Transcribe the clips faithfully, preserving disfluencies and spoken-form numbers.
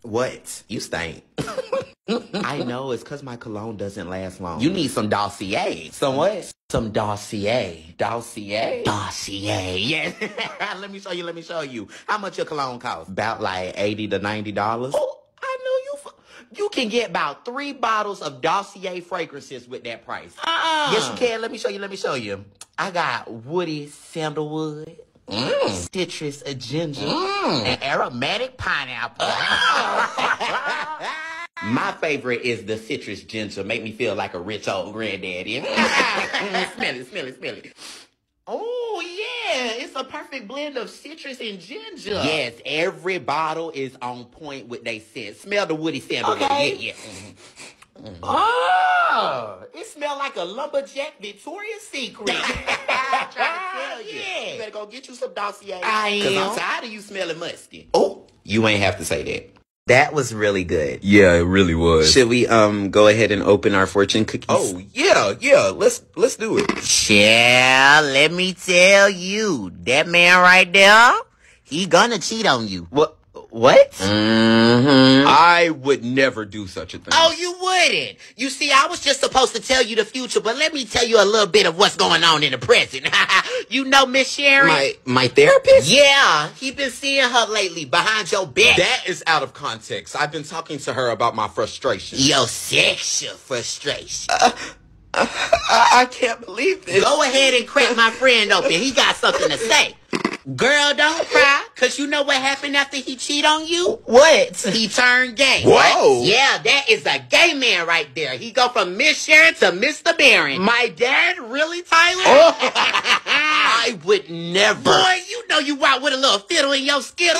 What? You stink. I know, it's because my cologne doesn't last long. You need some Dossier. Some what? Some Dossier. Dossier? Dossier, yes. Let me show you, let me show you. How much your cologne costs? About like eighty to ninety dollars. Oh, I know you. F you can get about three bottles of Dossier fragrances with that price. Uh-uh. Yes, you can. Let me show you, let me show you. I got woody sandalwood. Mm. Citrus uh, ginger mm. and aromatic pineapple. My favorite is the citrus ginger. Make me feel like a rich old granddaddy. Smell it, smell it, smell it. Oh, yeah. It's a perfect blend of citrus and ginger. Yes, every bottle is on point with they scent. Smell the woody sandalwood. Okay. Yeah, yeah. Mm-hmm. Mm-hmm. Oh, it smells like a lumberjack Victoria's Secret. I'm trying to tell you. Yeah. You better go get you some Dossier. I am. Because I'm tired of you smelling musty. Oh, you ain't have to say that. That was really good. Yeah, it really was. Should we um go ahead and open our fortune cookies? Oh, yeah, yeah. Let's let's do it. Yeah, let me tell you, that man right there, he gonna cheat on you. What? What? Mm-hmm. I would never do such a thing. Oh, you wouldn't. You see, I was just supposed to tell you the future, but let me tell you a little bit of what's going on in the present. You know Miss Sharon? My my therapist? Yeah, he been seeing her lately behind your back. That is out of context. I've been talking to her about my frustration. Your sexual frustration. Uh, uh, I, I can't believe this. Go ahead and crack my friend open. He got something to say. Girl, don't cry, because you know what happened after he cheat on you? What? He turned gay. Whoa. Yeah, that is a gay man right there. He go from Miss Sharon to Mister Barron. My dad? Really, Tyler? Oh. I would never. Boy, you know you out with a little fiddle in your skittle.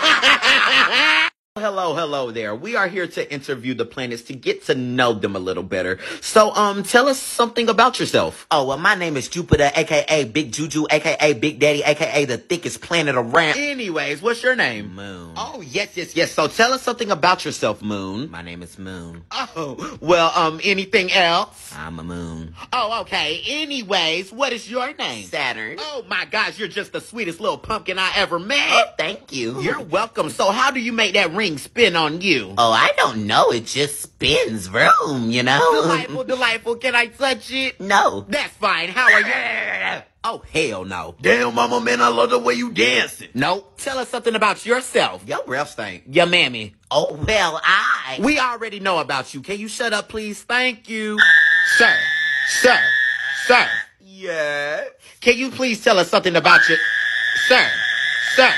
Yeah. Hello, hello there. We are here to interview the planets to get to know them a little better. So, um, tell us something about yourself. Oh, well, my name is Jupiter, a k a. Big Juju, a k a. Big Daddy, a k a the thickest planet around. Anyways, what's your name? Moon. Oh, yes, yes, yes. So tell us something about yourself, Moon. My name is Moon. Oh, well, um, anything else? I'm a moon. Oh, okay. Anyways, what is your name? Saturn. Oh, my gosh, you're just the sweetest little pumpkin I ever met. Oh, thank you. You're welcome. So how do you make that ring spin on you? Oh, I don't know. It just spins. Vroom, you know? Delightful, delightful. Can I touch it? No. That's fine. How are you? Oh, hell no. Damn, mama, man, I love the way you dancing. Nope. Tell us something about yourself. Your breath stink. Your mammy. Oh, well, I... We already know about you. Can you shut up, please? Thank you. Sir. Sir. Sir. Yeah. Can you please tell us something about your... Sir. Sir.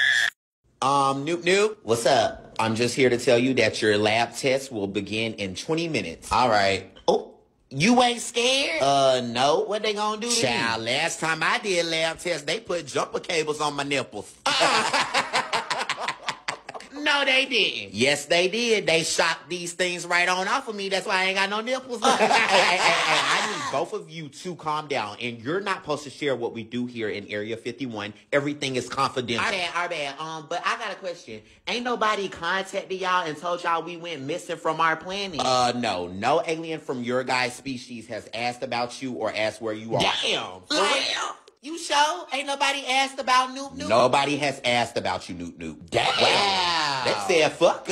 Um, Noop Noop. What's up? I'm just here to tell you that your lab test will begin in twenty minutes. All right. Oh, you ain't scared? Uh, no. What they gonna do to Child, me? last time I did lab test, they put jumper cables on my nipples. No, they didn't. Yes, they did. They shot these things right on off of me. That's why I ain't got no nipples. hey, hey, hey, hey, I need both of you to calm down. And you're not supposed to share what we do here in Area fifty-one. Everything is confidential. Our bad, our bad. Um, but I got a question. Ain't nobody contacted y'all and told y'all we went missing from our planet? Uh, no. No alien from your guys' species has asked about you or asked where you are. Damn. For real? You sure? Ain't nobody asked about Noop Noop? Nobody has asked about you, Noop Noop. Damn. Wow. That said fuck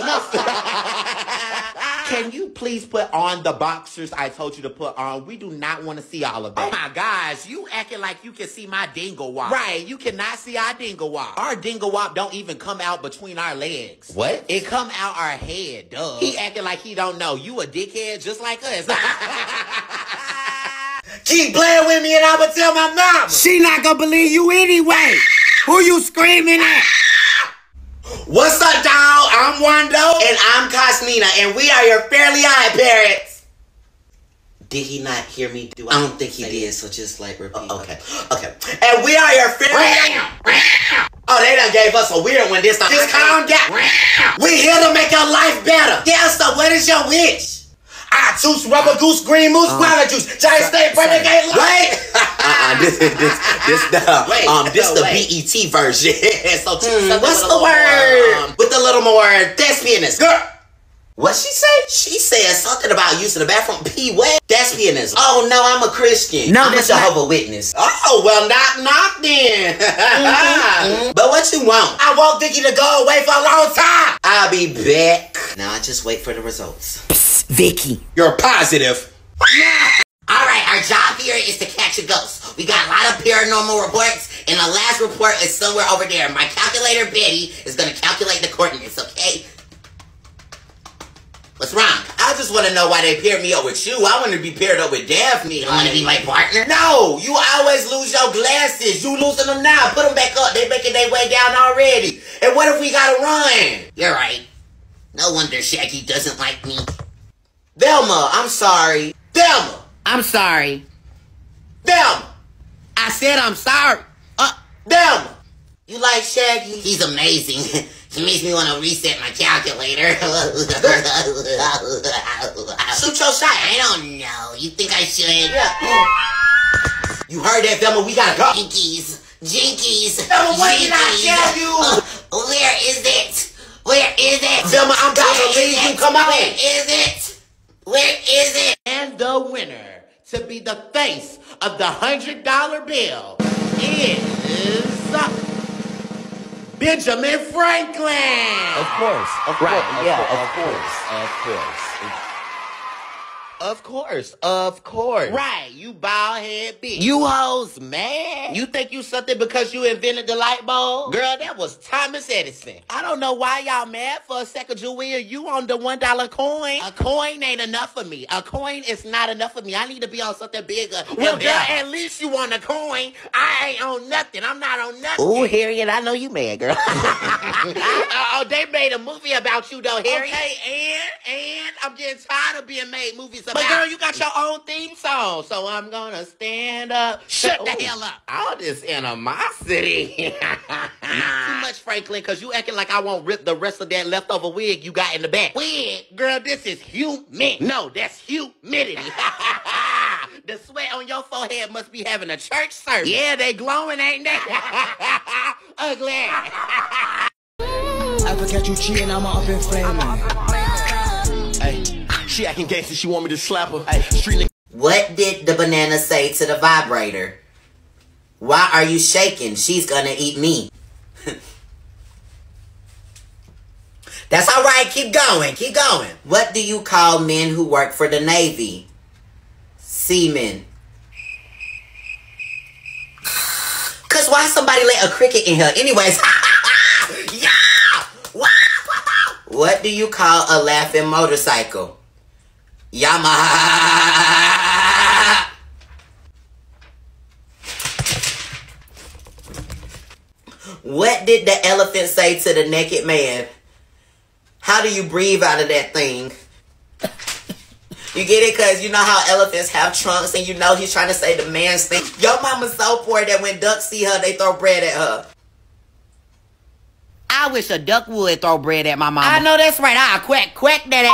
us. Can you please put on the boxers I told you to put on? We do not want to see all of that. Oh my gosh, you acting like you can see my dingle wop. Right, you cannot see our dingle wop. Our dingle wop don't even come out between our legs. What? It come out our head, duh. He acting like he don't know. You a dickhead just like us. Keep playing with me and I would tell my mama. She not gonna believe you anyway. Who you screaming at? What's up, dog? I'm Wando. And I'm Cosmina. And we are your Fairly Odd Parents. Did he not hear me do I don't think he did, so just like repeat. Oh, okay. Okay. And we are your Fairly Oh, they done gave us a weird one this time. Just calm down. We here to make your life better. Yeah, so what is your wish? I choose rubber goose, green moose, guava juice, giant state, renegade light. Wait. uh-uh, this is this this the wait, um this no, the wait. B E T version. So hmm, what's the word? word? Um, with a little more thespianness. Girl. What she say? She said something about using the bathroom. P what? That's pianism. Oh no, I'm a Christian. No, I'm a that's Jehovah's Witness. Oh well, knock knock then. mm-hmm. But what you want? I want Vicky to go away for a long time. I'll be back. Now I just wait for the results. Psst, Vicky. You're positive. Alright, our job here is to catch a ghost. We got a lot of paranormal reports, and the last report is somewhere over there. My calculator, Betty, is gonna calculate the coordinates, okay? What's wrong? I just want to know why they paired me up with you. I want to be paired up with Daphne. You want to be my partner? No, you always lose your glasses. You losing them now. Put them back up. They making their way down already. And what if we gotta run? You're right. No wonder Shaggy doesn't like me. Velma, I'm sorry. Velma. I'm sorry. Velma. I said I'm sorry. Uh, Velma. You like Shaggy? He's amazing. He makes me want to reset my calculator. Shoot your shot. I don't know. You think I should? Yeah. You heard that, Velma? We gotta go. Jinkies. Jinkies. Velma, what did I tell you? Uh, where is it? Where is it? Velma, I'm about to leave you. Come on. Where is it? Where is it? And the winner to be the face of the hundred dollar bill is Benjamin Franklin. Of course, of course, Right, of yeah, course, of of course, of course. Of course, of course. Right, you bald head bitch. You hoes mad? You think you something because you invented the light bulb? Girl, that was Thomas Edison. I don't know why y'all mad for a second, Jewel. You on the one dollar coin? A coin ain't enough for me. A coin is not enough for me. I need to be on something bigger. Well, girl, at least you on a coin. I ain't on nothing. I'm not on nothing. Ooh, Harriet, I know you mad, girl. Oh, they made a movie about you, though, Harriet. Okay, and, and I'm getting tired of being made movies about. But girl, you got your own theme song, so I'm gonna stand up. Shut the hell up. All this animosity. Not too much, Franklin, because you acting like I won't rip the rest of that leftover wig you got in the back. Wig? Girl, this is humid. No, that's humidity. The sweat on your forehead must be having a church service. Yeah, they glowing, ain't they? Ugly. I forget you cheating, I'm up in flaming. Hey, she acting gangster, she want me to slap her. Hey, street What did the banana say to the vibrator? Why are you shaking? She's gonna eat me. That's all right. Keep going. Keep going. What do you call men who work for the Navy? Seamen. Cause why somebody let a cricket in here? Anyways. Yeah. What do you call a laughing motorcycle? Yamaha. What did the elephant say to the naked man? How do you breathe out of that thing? You get it? Because you know how elephants have trunks and you know he's trying to say the man's thing. Your mama's so poor that when ducks see her, they throw bread at her. I wish a duck would throw bread at my mama. I know that's right. I'll quack, quack that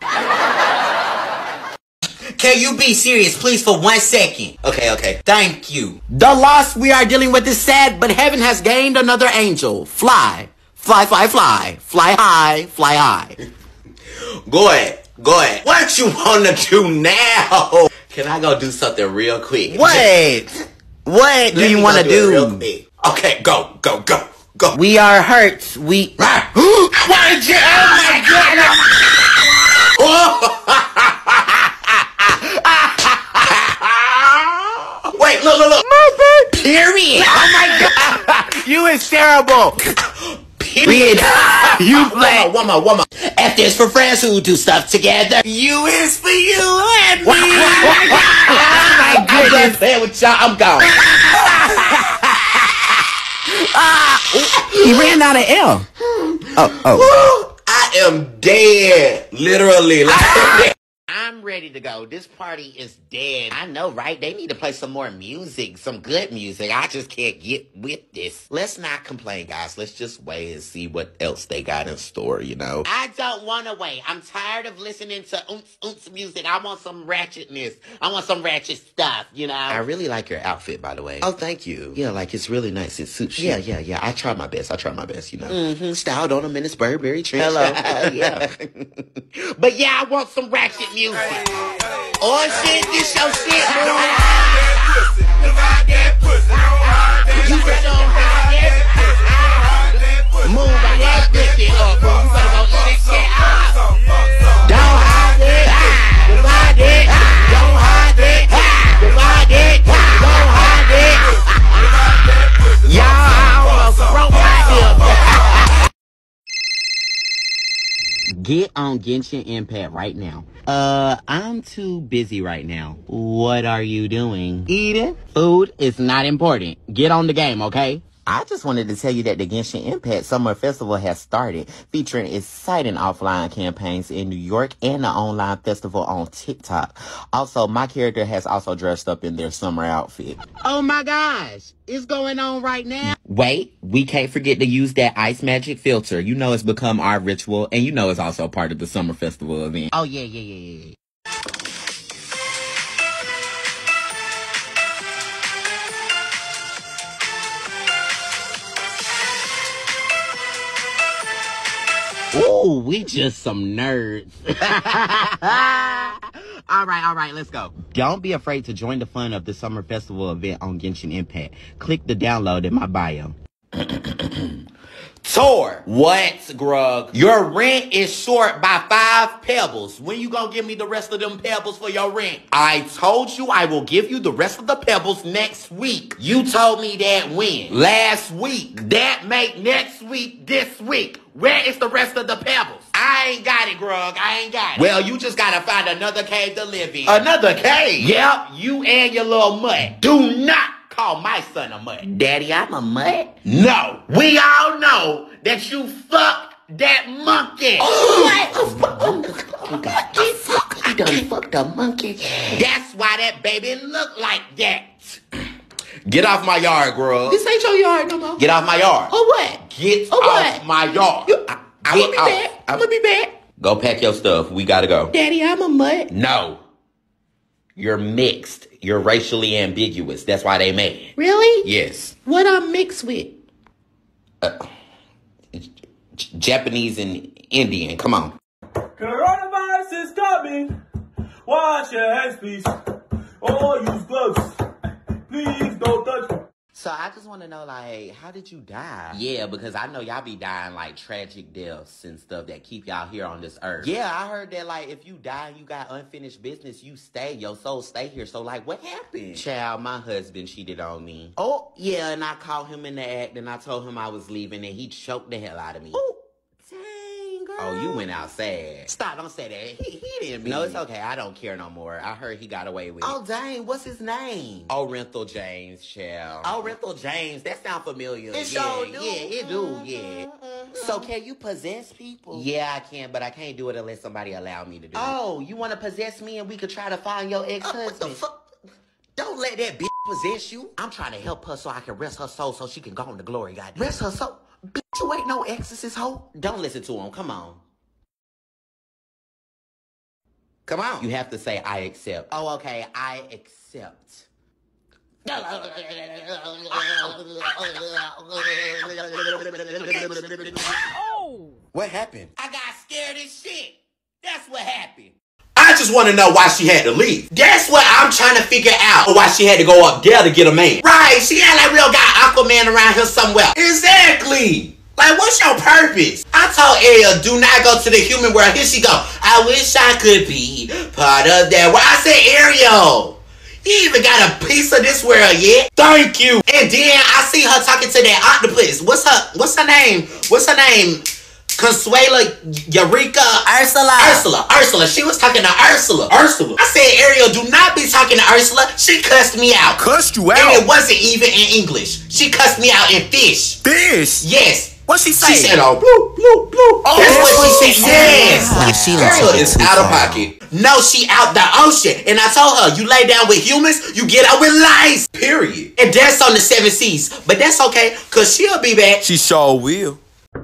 ass. Can you be serious, please, for one second? Okay, okay. Thank you. The loss we are dealing with is sad, but heaven has gained another angel. Fly. Fly, fly, fly. Fly high, fly high. Go ahead. Go ahead. What you wanna do now? Can I go do something real quick? What? What do Let you me want to go do? it real quick. Okay, go, go, go, go. We are hurt. We. Why did you? Oh my God! Wait, look, look, look. Period. Oh my God. You is terrible. Period. You play. One more, one more. F is for friends who do stuff together. U is for you and me. Oh my goodness. I'm done playing with y'all. I'm gone. He ran out of L. Oh, oh. I am dead. Literally. Like, I'm ready to go. This party is dead. I know, right? They need to play some more music, some good music. I just can't get with this. Let's not complain, guys. Let's just wait and see what else they got in store, you know? I don't want to wait. I'm tired of listening to oonce oonce music. I want some ratchetness. I want some ratchet stuff, you know? I really like your outfit, by the way. Oh, thank you. Yeah, like, it's really nice. It suits you. Yeah, yeah, yeah. I try my best. I try my best, you know? Mm-hmm. Styled on them in this Burberry trench. Hello. Yeah. But yeah, I want some ratchet music. Hey, hey, oh shit, this your shit, bro. You better don't hide that. Move on that pussy up, bro. You better go eat that shit up. Don't hide it. Divide it. Don't hide it. Divide it. Don't hide it. Y'all almost broke my hip. Get on Genshin Impact right now. Uh, I'm too busy right now. What are you doing? Eating? Food is not important. Get on the game, okay? I just wanted to tell you that the Genshin Impact Summer Festival has started, featuring exciting offline campaigns in New York and the online festival on TikTok. Also, my character has also dressed up in their summer outfit. Oh my gosh, it's going on right now. Wait, we can't forget to use that ice magic filter. You know it's become our ritual, and you know it's also part of the summer festival event. Oh yeah, yeah, yeah, yeah. Ooh, we just some nerds. All right, all right, let's go. Don't be afraid to join the fun of the Summer Festival event on Genshin Impact. Click the download in my bio. Tor, what, Grug? Your rent is short by five pebbles. When you gonna give me the rest of them pebbles for your rent? I told you I will give you the rest of the pebbles next week. You told me that when? Last week. That make next week this week. Where is the rest of the pebbles? I ain't got it, Grug. I ain't got it. Well, you just gotta find another cave to live in. Another cave? Yep, you and your little mutt. Do not call my son a mutt. Daddy, I'm a mutt? No. We all know that you fucked that monkey. Oh, what? Oh, God. You done fucked a monkey. That's why that baby look like that. Get off my yard, girl. This ain't your yard no more. Get off my yard. Oh, what? Get oh, off what? my yard. You, I, I'm gonna be off. back. I'm gonna be back. Go pack your stuff. We gotta go. Daddy, I'm a mutt. No. You're mixed. You're racially ambiguous. That's why they mad. Really? Yes. What I'm mixed with? Uh, J- Japanese and Indian. Come on. Coronavirus is coming. Wash your hands, please. Or use gloves. Please don't touch me. So I just want to know, like, how did you die? Yeah, because I know y'all be dying, like, tragic deaths and stuff that keep y'all here on this earth. Yeah, I heard that, like, if you die and you got unfinished business, you stay. Your soul stay here. So, like, what happened? Child, my husband cheated on me. Oh, yeah, and I caught him in the act, and I told him I was leaving, and he choked the hell out of me. Oh, dang, girl. Oh, you went out sad. Stop, don't say that. He, he didn't mean No, it's okay. I don't care no more. I heard he got away with it. Oh, dang, what's his name? Orenthal James, child. Orenthal James, that sound familiar. It yeah, sure do. Yeah, it do, mm-hmm, yeah. Mm-hmm. So can you possess people? Yeah, I can, but I can't do it unless somebody allow me to do oh, it. Oh, you want to possess me and we could try to find your ex-husband? Uh, what the fuck? Don't let that bitch possess you. I'm trying to help her so I can rest her soul so she can go on to glory, goddamn. Rest her soul? Bitch, you ain't no exorcist hoe. Don't listen to him, come on. Come on. You have to say, I accept. Oh, okay, I accept. Oh! What happened? I got scared as shit. That's what happened. I just want to know why she had to leave. That's what I'm trying to figure out. Why she had to go up there to get a man. Right, she had like real guy Aquaman around here somewhere. Exactly. Like, what's your purpose? I told Ariel, do not go to the human world. Here she go. I wish I could be part of that world. I said, Ariel, you even got a piece of this world yet? Thank you. And then I see her talking to that octopus. What's her, what's her name? What's her name? Consuela, Eureka, Ursula. Ursula, Ursula. She was talking to Ursula. Ursula. I said, Ariel, do not be talking to Ursula. She cussed me out. Cussed you out? And it wasn't even in English. She cussed me out in fish. Fish? Yes. What she say? She said, "Oh, blue, blue, blue." Oh, that's what she says. Yeah, she is out of pocket. No, she out the ocean. And I told her, you lay down with humans, you get out with lice. Period. And that's on the seven seas. But that's okay, because she'll be back. She sure will.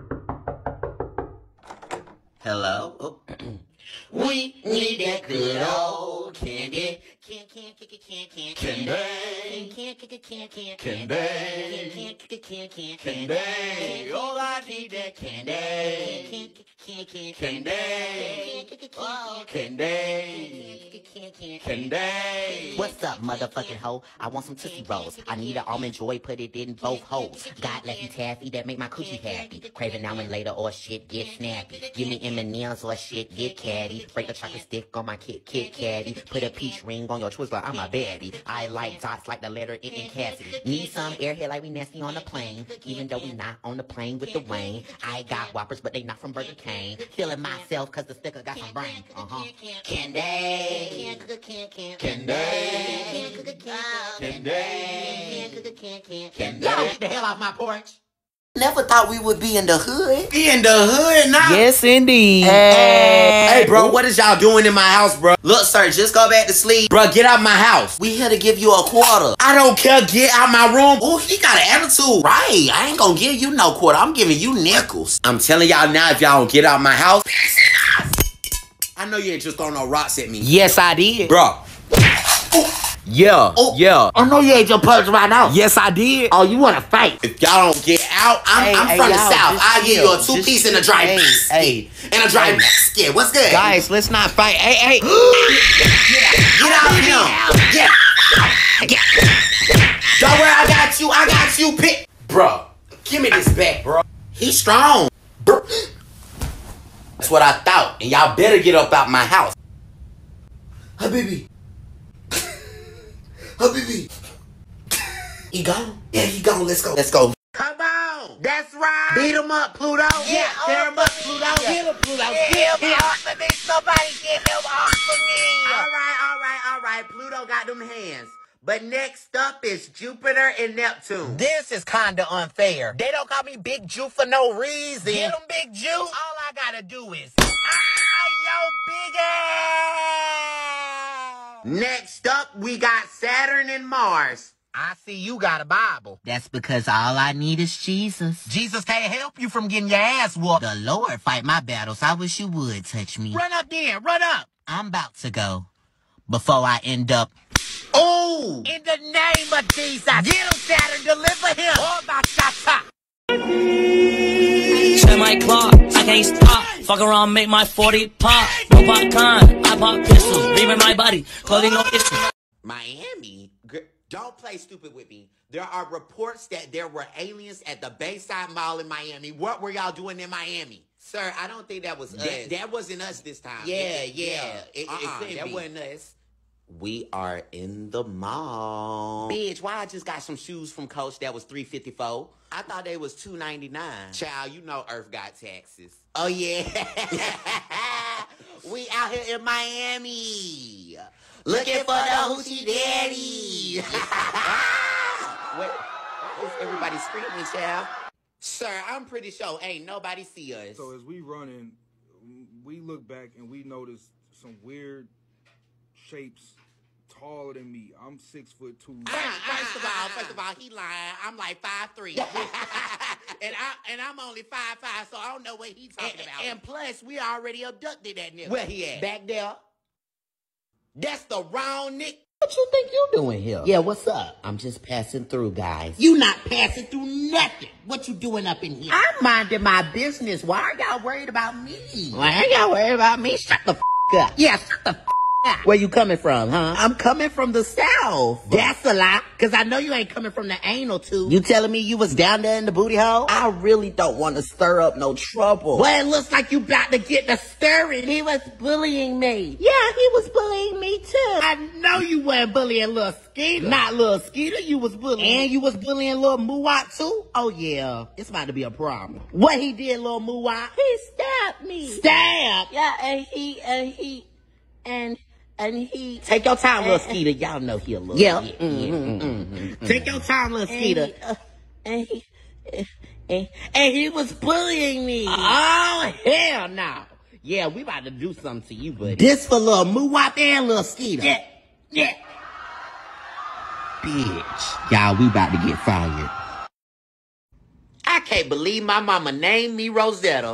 Hello? Oh. We need that good old candy. Can can can can can candy. Can can can can candy. Can can can can candy. All I need that candy. Can can can candy. Oh, candy. Candy. What's up, motherfucking hoe? I want some Tootsie Rolls. I need an almond joy, put it in both holes. God left me taffy that make my coochie happy. Craving now and later or shit get snappy. Give me M and M's or shit get catty. Break a chocolate stick on my Kit Kit Caddy. Put a peach ring on your Twizzler, I'm a baddie. I like dots like the letter N in Cassidy. Need some airhead like we nasty on the plane. Even though we not on the plane with the Wayne. I got Whoppers, but they not from Burger King. Feeling myself cause the sticker got some brain. Uh-huh. Candy. Candy. Candy. Candy. Candy. Get the hell off my porch. Never thought we would be in the hood. Be in the hood now. Yes, indeed. Hey, hey, bro, what is y'all doing in my house, bro? Look, sir, just go back to sleep. Bro, get out my house. We here to give you a quarter. I don't care. Get out my room. Oh, he got an attitude. Right. I ain't gonna give you no quarter. I'm giving you nickels. I'm telling y'all now, if y'all don't get out my house, I know you ain't just throwing no rocks at me. Yes, I did. Bro. Yeah, Oh. yeah. I know you ain't just punch right now. Yes, I did. Oh, you wanna fight? If y'all don't get out, I'm, Hey, I'm hey, from the y'all, South. just I'll give chill. you a two Just piece and a chill. dry Hey, biscuit. hey, And a dry hey. biscuit. What's good? Guys, let's not fight. Hey, hey. Get out of here. Yeah. Don't worry, I got you. I got you. Pick. Bro, give me this back, bro. He's strong. Bro. That's what I thought. And y'all better get up out my house. Habibi. Habibi. He gone? Yeah, he gone. Let's go. Let's go. Come on. That's right. Beat him up, Pluto. Yeah, tear him up, Pluto. Get him, Pluto. Get him off of me. Somebody get him off of me. All right, all right, all right. Pluto got them hands. But next up is Jupiter and Neptune. This is kinda unfair. They don't call me Big Ju for no reason. Get them, Big Ju. All I gotta do is, ah, yo, big ass. Next up, we got Saturn and Mars. I see you got a Bible. That's because all I need is Jesus. Jesus can't help you from getting your ass whooped. The Lord fight my battles. I wish you would touch me. Run up there, run up. I'm about to go. Before I end up. Oh! In the name of Jesus. Get him, Saturn. Deliver him. Oh, my shot. Check my clock, I can't stop. Fuck around, make my forty pop. No popcorn, I pop pistols. Leaving my body, clothing no issue. Miami? Don't play stupid with me. There are reports that there were aliens at the Bayside Mall in Miami. What were y'all doing in Miami? Sir, I don't think that was us. That, that wasn't us this time. Yeah, yeah. It, uh-uh, it that be. wasn't us. We are in the mall. Bitch, why I just got some shoes from Coach that was three fifty-four? I thought they was two ninety-nine. Child, you know Earth got taxes. Oh, yeah. We out here in Miami. Looking for the hoochie daddy. What? Why is everybody screaming, child? Sir, I'm pretty sure ain't nobody see us. So as we running, we look back and we notice some weird shapes taller than me. I'm six foot two. Uh, first of all, first of all, he lying. I'm like five three, and I and I'm only five five, so I don't know what he's talking and, about. And plus, we already abducted that nigga. Where he at? Back there. That's the wrong nigga. What you think you doing here? Yeah, what's up? I'm just passing through, guys. You not passing through nothing. What you doing up in here? I'm minding my business. Why are y'all worried about me? Why are y'all worried about me? Shut the f*** up. Yeah, shut the f*** up. Where you coming from, huh? I'm coming from the South. That's a lie, because I know you ain't coming from the anal tube. You telling me you was down there in the booty hole? I really don't want to stir up no trouble. Well, it looks like you about to get the stirring. He was bullying me. Yeah, he was bullying me too. I know you weren't bullying Lil Skeeter. Not Lil Skeeter, you was bullying. And you was bullying Lil Muwat too? Oh yeah, it's about to be a problem. What he did, Lil Muwat? He stabbed me. Stabbed? Yeah, and he, and he, and... And he... Take your time, Lil Skeeter. Y'all know he a little... Yeah. yeah, mm-hmm, mm-hmm, mm-hmm. Take your time, Lil Skeeter. And he... Uh, and he uh, And, and he was bullying me. Oh, hell no. Yeah, we about to do something to you, buddy. This for little Moo-Wop and little Skeeter. Yeah, yeah. Bitch. Y'all, we about to get fired. I can't believe my mama named me Rosetta.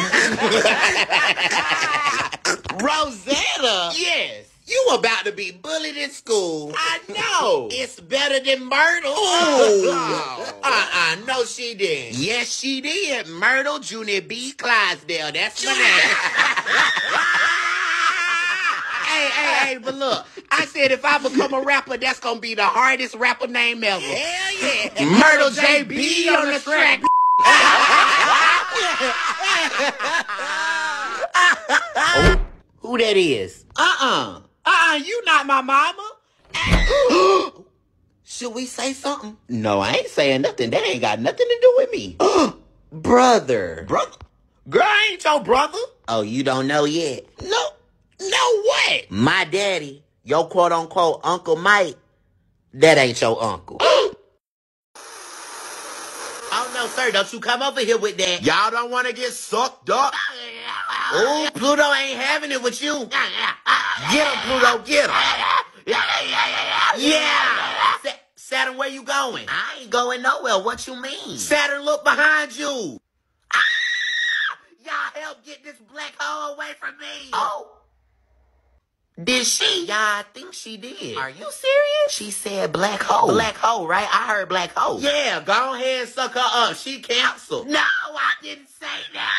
Rosetta? Yes. You about to be bullied in school. I know. It's better than Myrtle. Oh. Uh-uh, no she didn't. Yes, she did. Myrtle Junior B. Clydesdale. That's my name. Hey, hey, hey, but look, I said if I become a rapper, that's gonna be the hardest rapper name ever. Hell yeah. Myrtle J B on the track. Oh, who that is? Uh-uh. Uh-uh, you not my mama. Should we say something? No, I ain't saying nothing. That ain't got nothing to do with me. Brother. Brother? Girl, I ain't your brother. Oh, you don't know yet? No. No what? My daddy, your quote-unquote Uncle Mike, that ain't your uncle. Oh, no, sir. Don't you come over here with that. Y'all don't want to get sucked up? Oh, Pluto ain't having it with you. Get him, Pluto. Get him. Yeah. Sa- Saturn, where you going? I ain't going nowhere. What you mean? Saturn, look behind you. Ah! Y'all help get this black hole away from me. Oh. Did she? Yeah, I think she did. Are you serious? She said black hole. Black hole, right? I heard black hole. Yeah, go ahead and suck her up. She canceled. No, I didn't say that.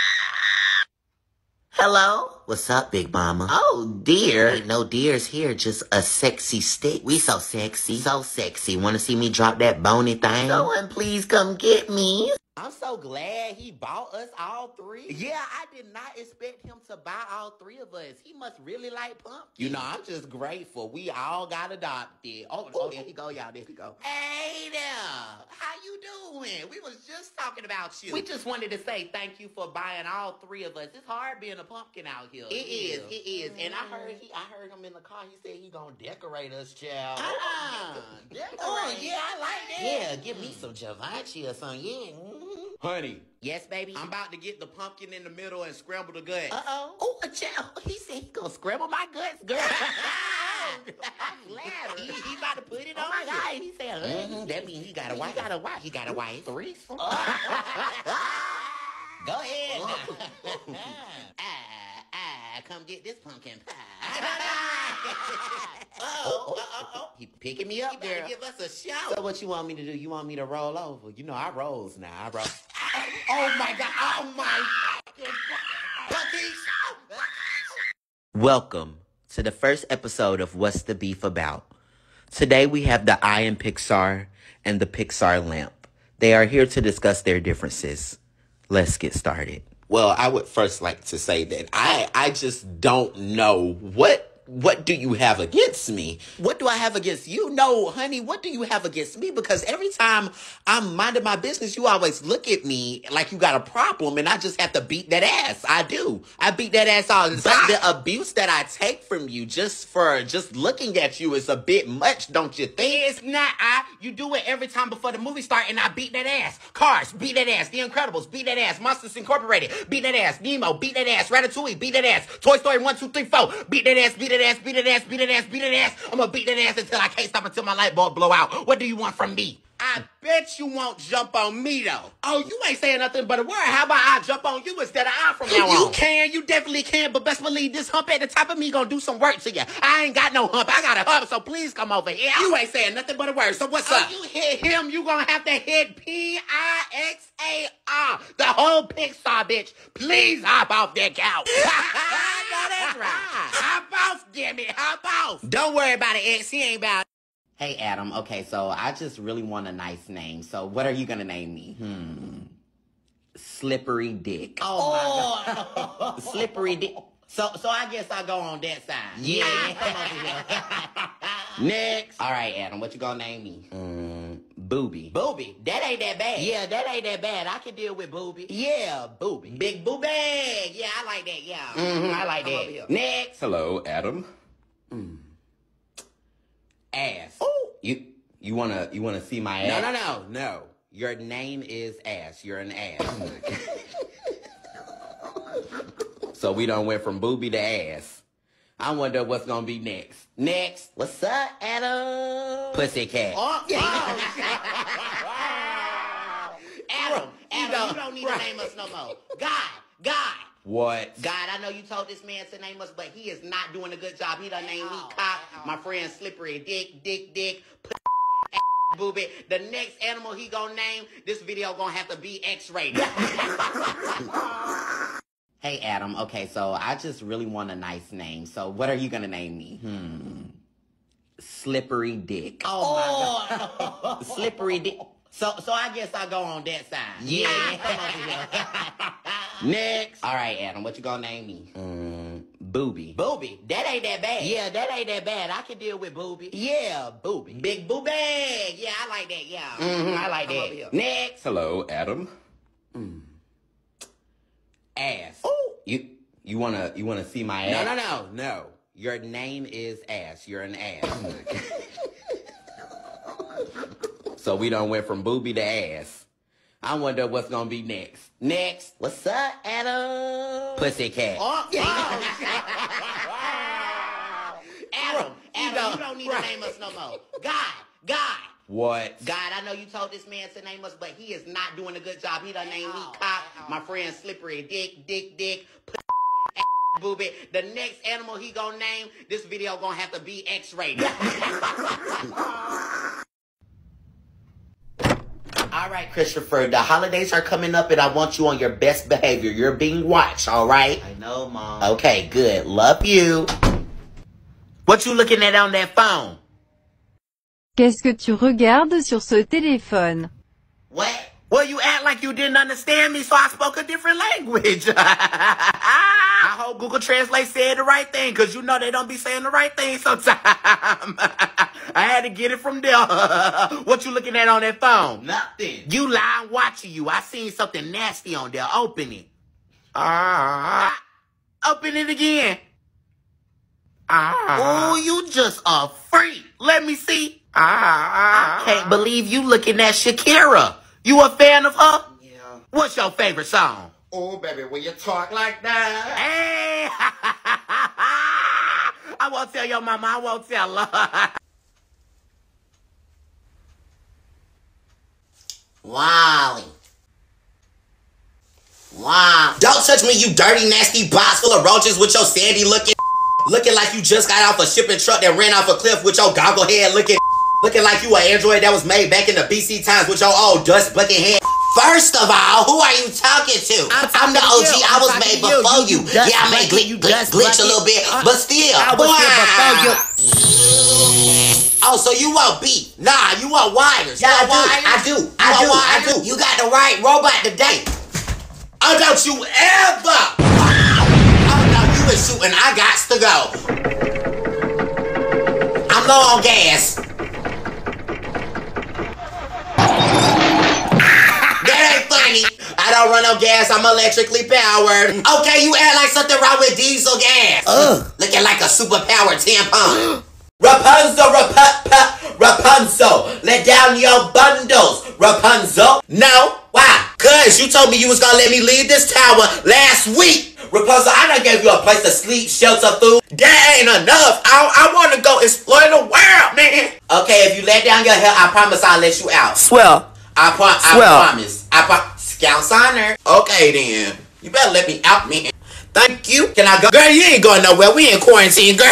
Hello? What's up, Big Mama? Oh, dear. Ain't no deers here, just a sexy stick. We so sexy. So sexy. Wanna see me drop that bony thing? Someone please come get me. I'm so glad he bought us all three. Yeah, I did not expect him to buy all three of us. He must really like pumpkin. You know, I'm just grateful. We all got adopted. Oh, oh there he go, y'all. There he go. Hey there. How you doing? We was just talking about you. We just wanted to say thank you for buying all three of us. It's hard being a pumpkin out here. It is, it is. And I heard he, I heard him in the car. He said he gonna decorate us, child. Uh-uh. Decorate. Oh, yeah, I like that. Yeah, give me some Givenchy or something. Yeah. Mm-hmm. Honey, Yes, baby. I'm about to get the pumpkin in the middle and scramble the guts. Uh-oh. Oh, a child. He said he gonna scramble my guts, girl. I'm glad. He, he about to put it Oh on my you. God. He said, Mm-hmm. That means he got a wife. He got a wife. He got a wife. Threesome. Go ahead. now. ah, ah, come get this pumpkin pie. Oh, oh, oh, oh. He picking me up, You better girl. give us a shout. So what you want me to do? You want me to roll over? You know I rolls now. I roll. Oh my God. Oh my God. Welcome to the first episode of What's the Beef About? Today we have the I Am Pixar and the Pixar Lamp. They are here to discuss their differences. Let's get started. Well, I would first like to say that I I just don't know what what do you have against me? What do I have against you? No, honey, what do you have against me? Because every time I'm minding my business, you always look at me like you got a problem, and I just have to beat that ass. I do. I beat that ass all the time. But the abuse that I take from you just for just looking at you is a bit much, don't you think? It's not. I. You do it every time before the movie start, and I beat that ass. Cars, beat that ass. The Incredibles, beat that ass. Monsters Incorporated, beat that ass. Nemo, beat that ass. Ratatouille, beat that ass. Toy Story one, two, three, four, beat that ass. Beat that ass. Beat that ass. Beat that ass. Beat that ass. I'm gonna beat that ass until I can't stop until my light bulb blow out. What do you want from me? I bet you won't jump on me, though. Oh, you ain't saying nothing but a word. How about I jump on you instead of I from now on? You can, you definitely can, but best believe this hump at the top of me gonna do some work to you. I ain't got no hump, I got a hump, so please come over here. You ain't saying nothing but a word, so what's Oh, up? you hit him, you gonna have to hit P I X A R. The whole Pixar, bitch. Please hop off that couch. No, that's right. Hop off, damn it, hop off. Don't worry about it, X. He ain't about it. Hey, Adam. Okay, so I just really want a nice name. So what are you going to name me? Hmm. Slippery Dick. Oh, my God. Slippery Dick. So so I guess I go on that side. Yeah. Next. All right, Adam. What you going to name me? Mm, Booby. Booby, that ain't that bad. Yeah, that ain't that bad. I can deal with Booby. Yeah, Booby. Big Booby. Yeah, I like that, yeah. Mm-hmm, I like Come over that. here. Next. Hello, Adam. Ass. Oh. You you wanna you wanna see my No, ass? no, no, no. Your name is ass. You're an ass. So we done went from booby to ass. I wonder what's gonna be next. Next. What's up, Adam? Pussycat. Oh, yeah. Adam, Adam, you don't need to name us no more. God, God. What? God, I know you told this man to name us, but he is not doing a good job. He done named me Cock, my friend Slippery Dick, Dick, Dick, Booby. The next animal he gonna name, this video gonna have to be X-rated. Hey, Adam. Okay, so I just really want a nice name. So what are you gonna name me? Hmm. Slippery Dick. Oh, my God. Slippery Dick. So, so I guess I'll go on that side. Yeah. Come over here. Next. All right, Adam, what you gonna name me? Mm, Booby. Booby. That ain't that bad. Yeah, that ain't that bad. I can deal with Booby. Yeah, Booby. Big Booby. Yeah, I like that. Yeah. Mm-hmm, I like Come over that. here. Next. Hello, Adam. Mm. Ass. Oh. You you wanna you wanna see my ass? No, no, no, no. Your name is ass. You're an ass. So we done went from booby to ass. I wonder what's gonna be next. Next. What's up, Adam? Pussycat. Oh, yeah. Adam, Adam, you don't need to name us no more. God, God. What? God, I know you told this man to name us, but he is not doing a good job. He done named me Cock, my friend Slippery Dick, Dick, Dick, Booby. The next animal he gonna name, this video gonna have to be X-rated. All right, Christopher, the holidays are coming up and I want you on your best behavior. You're being watched, all right? I know, Mom. Okay, good. Love you. What you looking at on that phone? Qu'est-ce que tu regardes sur ce téléphone? What? Well, you act like you didn't understand me, so I spoke a different language. I hope Google Translate said the right thing, because you know they don't be saying the right thing sometimes. I had to get it from there. What you looking at on that phone? Nothing. You lying watching you. I seen something nasty on there. Open it. Ah. Open it again. Ah. Oh, you just a freak. Let me see. Ah. I can't believe you looking at Shakira. You a fan of her? Yeah. What's your favorite song? Oh, baby, when you talk like that. Hey! I won't tell your mama. I won't tell her. Wally. Wow. Don't touch me, you dirty, nasty box full of roaches with your sandy looking looking like you just got off a shipping truck that ran off a cliff with your goggle head looking looking like you an android that was made back in the B C times with your old dust bucket head. First of all, who are you talking to? I'm, I'm the O G. you. I was I'm made you. before you. you. you Yeah, I made glitch, glitch, glitch a little bit, uh, but still. I was here before you. Oh, so you want beef? Nah, you want wires. Yeah, you want I do. wires? I do. I do. I do. You got the right robot today. Oh, don't you ever. Oh, no, you been shooting. I got to go. I'm low on gas. That ain't funny. I don't run on gas. I'm electrically powered. Okay, you act like something wrong with diesel gas. Ugh. Looking like a superpowered tampon. Rapunzel, Rapunzel, Rapunzel, let down your bundles, Rapunzel. No, why? Cause you told me you was gonna let me leave this tower last week. Rapunzel, I done gave you a place to sleep, shelter, food. That ain't enough. I, I want to go explore the world, man. Okay, if you let down your hair, I promise I'll let you out. Swell. I, pro I Swell. promise. I pro Scout's honor. Okay then, you better let me out, man. Thank you. Can I go? Girl, you ain't going nowhere. We in quarantine, girl.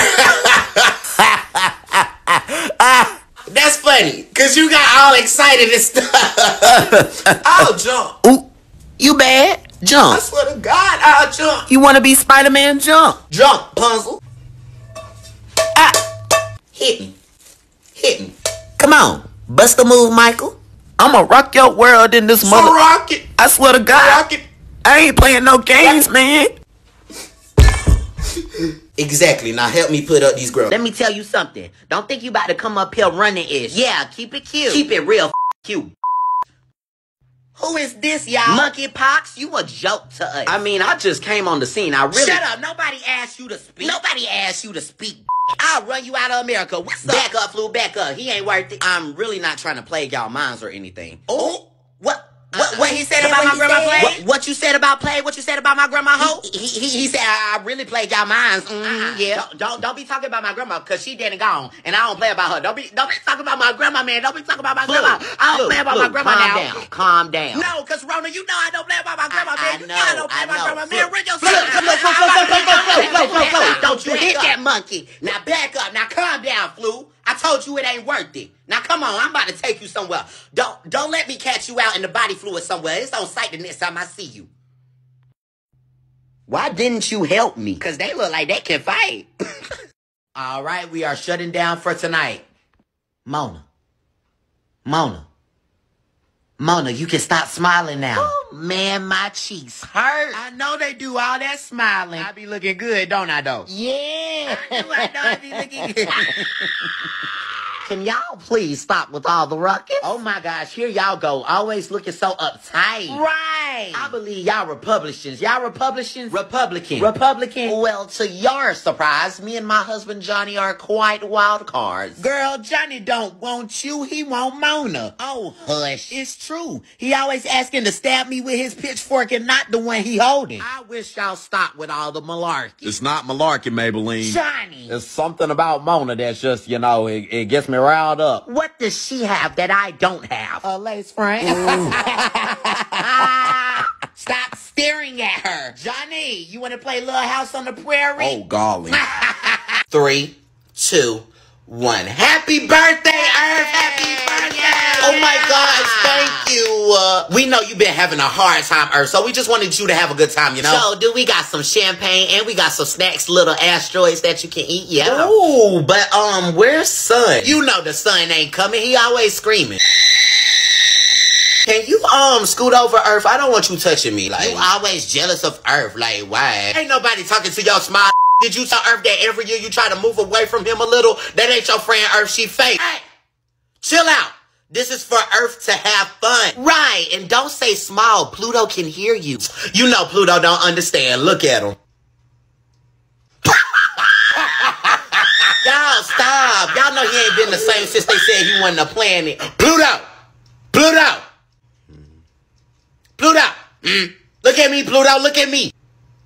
That's funny, cause you got all excited and stuff. I'll jump. Ooh, you bad? Jump. I swear to God, I'll jump. You want to be Spider-Man? Jump. Jump, puzzle. Ah, hit me, hit me. Come on, bust a move, Michael. I'ma rock your world in this So mother. rock it, I swear to God, rock it. I ain't playing no games, man. Exactly. Now help me put up these girls. Let me tell you something. Don't think you about to come up here running ish. Yeah, keep it cute. Keep it real cute. Who is this, y'all? Monkeypox, you a joke to us. I mean, I just came on the scene. I really. Shut up. Nobody asked you to speak. Nobody asked you to speak. I'll run you out of America. What's up? Back up, flew back up. He ain't worth it. I'm really not trying to plague y'all minds or anything. Oh, What, what he said about my grandma play? What, what you said about play? What you said about my grandma hoe? He, he, he said I really played y'all minds. Mm, uh-uh. Yeah. Don't, don't don't be talking about my grandma because she dead and gone, and I don't play about her. Don't be don't be talking about my grandma, man. Don't be talking about my grandma. I don't play about my grandma calm now. Down, calm down. No, because Rona, you know I don't play about my grandma, I, man. I You know, know I don't play I about my know. grandma, Flow, man. Bring your flow, flow, flow, flow, flow, flow, flow, flow, flow, flow. Don't you hit that monkey. Now back up. Now calm down, Flu. I told you it ain't worth it. Now come on, I'm about to take you somewhere. Don't don't let me catch you out in the body fluid somewhere. It's on sight the next time I see you. Why didn't you help me? Because they look like they can fight. All right, we are shutting down for tonight. Mona. Mona. Mona, you can stop smiling now. Oh, man, my cheeks hurt. I know they do all that smiling. I be looking good, don't I, though? Yeah. I know I, know I be looking good. Can y'all please stop with all the ruckus? Oh my gosh, here y'all go. Always looking so uptight. Right. I believe y'all Republicans. Y'all Republicans? Republican. Republican? Well, to your surprise, me and my husband Johnny are quite wild cards. Girl, Johnny don't want you. He want Mona. Oh, hush. It's true. He always asking to stab me with his pitchfork and not the one he holding. I wish y'all stop with all the malarkey. It's not malarkey, Maybelline. Johnny. It's something about Mona that's just, you know, it, it gets me riled up. What does she have that I don't have? A lace front. Stop staring at her. Johnny, you want to play Little House on the Prairie? Oh, golly. Three, two, one. Happy birthday, Earth! Happy birthday! Oh my gosh, thank you. Uh, we know you've been having a hard time, Earth, so we just wanted you to have a good time, you know? So, do we got some champagne and we got some snacks, little asteroids that you can eat? Yeah. Ooh, but um, where's Sun? You know the sun ain't coming. He always screaming. Can you um scoot over, Earth? I don't want you touching me. Like, You always jealous of Earth. Like, why? ain't nobody talking to your smile. Did you tell Earth that every year you try to move away from him a little? That ain't your friend, Earth. She fake. Hey, chill out. This is for Earth to have fun. Right, and don't say small. Pluto can hear you. You know Pluto don't understand. Look at him. Y'all stop. Y'all know he ain't been the same since they said he wasn't a planet. Pluto! Pluto! Pluto! Mm. Look at me, Pluto. Look at me.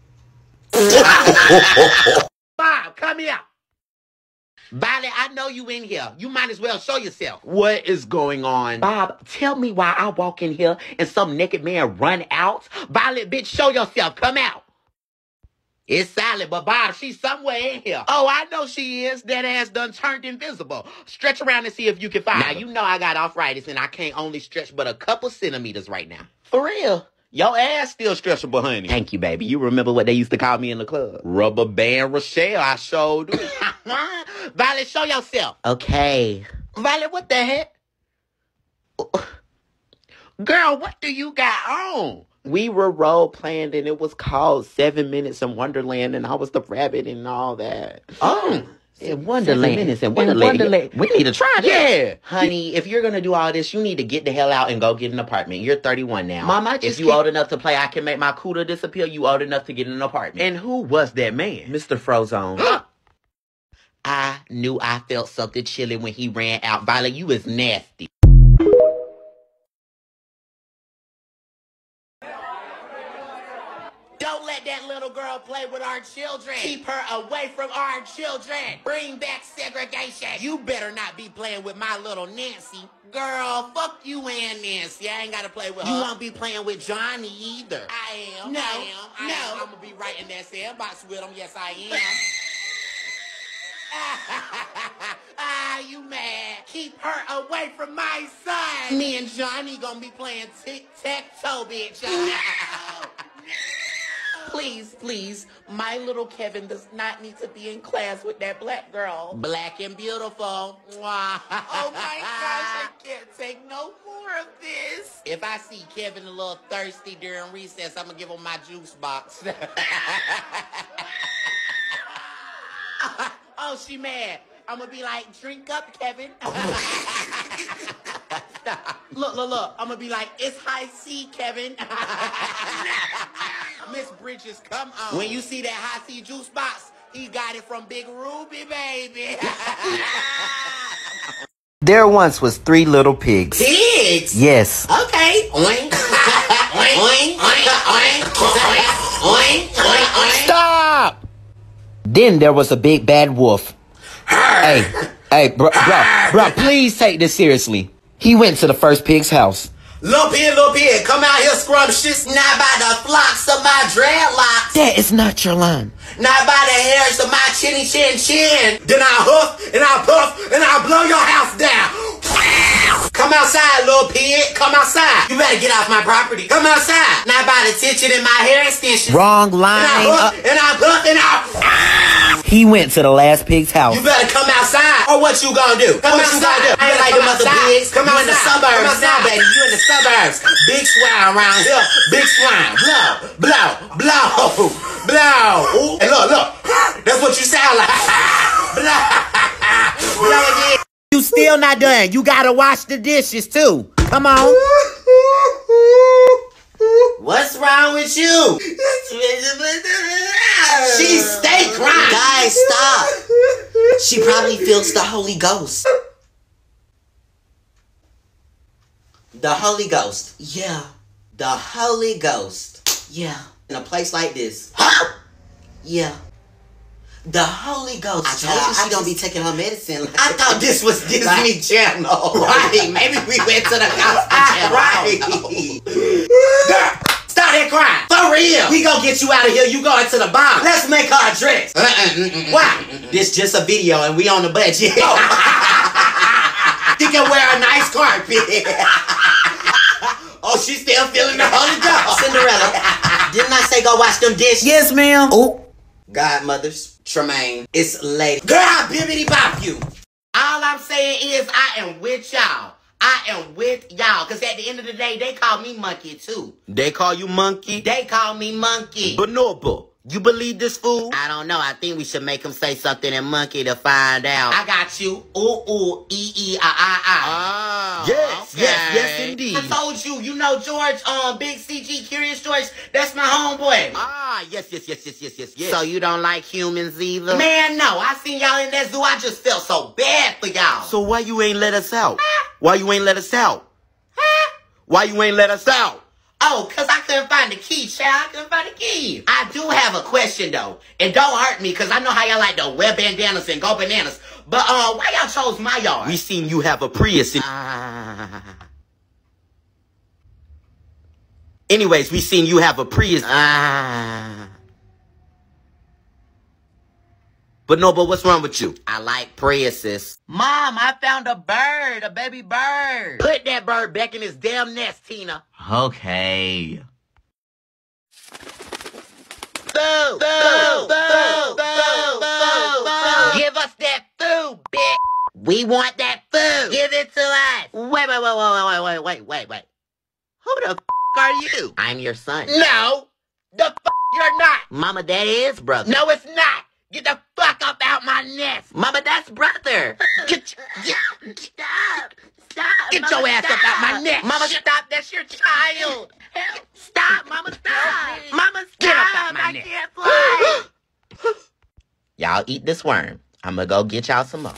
Bob, come here. Violet, I know you in here. You might as well show yourself. What is going on? Bob, tell me why I walk in here and some naked man run out. Violet, bitch, show yourself. Come out. It's silent, but Bob, she's somewhere in here. Oh, I know she is. That ass done turned invisible. Stretch around and see if you can find her. Now, you know I got arthritis and I can't only stretch but a couple centimeters right now. For real? Your ass still stretchable, honey. Thank you, baby. You remember what they used to call me in the club? Rubber Band Rochelle. I showed you. Violet, show yourself. Okay. Violet, what the heck? Girl, what do you got on? We were role playing and it was called Seven Minutes in Wonderland and I was the rabbit and all that. Oh. In Wonderland. Seven Minutes in Wonderland. In Wonderland. We need to try that. Yeah. Honey, if you're going to do all this, you need to get the hell out and go get an apartment. You're thirty-one now. Mama, I just if you keep- old enough to play I Can Make My Cooter Disappear, you old enough to get an apartment. And who was that man? Mister Frozone. I knew I felt something chilling when he ran out. Violet, you is nasty. Don't let that little girl play with our children. Keep her away from our children. Bring back segregation. You better not be playing with my little Nancy. Girl, fuck you and Nancy. I ain't got to play with her. You won't be playing with Johnny either. I am. No. I am. I no. am. I'm going to be right in that sandbox with him. Yes, I am. Ah, you mad. Keep her away from my son. Me and Johnny gonna be playing tic-tac-toe, bitch. Please, please, my little Kevin does not need to be in class with that black girl. Black and beautiful. Oh my gosh, I can't take no more of this. If I see Kevin a little thirsty during recess, I'm gonna give him my juice box. Oh, she mad. I'm gonna be like, drink up, Kevin. Look, look, look. I'm gonna be like, it's high C, Kevin. Miss Bridges, come on. When you see that high C juice box, he got it from Big Ruby, baby. There once was three little pigs. Pigs? Yes. Okay. Oink. Stop! Then there was a big bad wolf. Hey, hey, bro, bro, bro, please take this seriously. He went to the first pig's house. Little pig, little pig, come out here scrumptious, not by the flocks of my dreadlocks. That is not your line. Not by the hairs of my chinny chin chin. Then I huff and I puff and I blow your house down. Come outside, little pig. Come outside. You better get off my property. Come outside. Not by the tension in my hair extensions. Wrong line. And I huff and I puff and I... He went to the last pig's house. You better come outside. Or what you gonna do? Come what outside. You gonna do? I ain't like them other pigs. Come you outside. In the suburbs. Come outside, baby. You in the suburbs. Big swine around here. Big swine. Blow, blow, blow, blow. Ooh. And look, look. That's what you sound like. Blow. Blow again. You still not done. You gotta wash the dishes too. Come on. What's wrong with you? She stay crying. Guys, stop. She probably feels the Holy Ghost. The Holy Ghost. Yeah. The Holy Ghost. Yeah. In a place like this. Yeah. The Holy Ghost. I told you she don't be taking her medicine. I thought this was Disney Channel. Right. Maybe we went to the gospel channel. Right. Stop that crying. For real. We gonna get you out of here. You going to the bomb. Let's make her a dress. Uh-uh, Why? This just a video and we on the budget. Oh. She can wear a nice carpet. Oh, she's still feeling the Holy Ghost. Cinderella, didn't I say go wash them dishes? Yes, ma'am. Oh. Godmothers, Tremaine, it's lady. Girl, bibbity bop you. All I'm saying is I am with y'all. I am with y'all. Because at the end of the day, they call me monkey too. They call you monkey? They call me monkey. Bonobo, you believe this fool? I don't know. I think we should make him say something in monkey to find out. I got you. Ooh, ooh, ee, ee, ah, ah, ah. Ah. Yes, okay. yes, yes, indeed. I told you. You know George, um, Big C G, Curious George. That's my homeboy. Ah, yes, yes, yes, yes, yes, yes, yes. So you don't like humans either? Man, no. I seen y'all in that zoo. I just felt so bad for y'all. So why you ain't let us out? Why you ain't let us out? Huh? Why you ain't let us out? Oh, because I couldn't find the key, child. I couldn't find the key. I do have a question, though. And don't hurt me, because I know how y'all like to wear bandanas and go bananas. But uh, why y'all chose my yard? We seen you have a Prius. In Uh, Anyways, we seen you have a Prius. uh, But no, but what's wrong with you? I like Priuses. Mom, I found a bird, a baby bird. Put that bird back in his damn nest, Tina. Okay. Food, food, food, food, food, food. Give us that food, bitch. We want that food. Give it to us. Wait, wait, wait, wait, wait, wait, wait, wait, wait. Who the f*** are you? I'm your son. No, the f*** you're not. Mama, that is brother. No, it's not. Get the fuck up out my nest. Mama, that's brother. Get, get, Stop. Stop. get Mama, your ass stop. up out my nest. Mama, stop. That's your child. Help. Stop, Mama, stop. Mama, stop. Get up out my I nest. can't fly. Y'all eat this worm. I'm gonna go get y'all some more.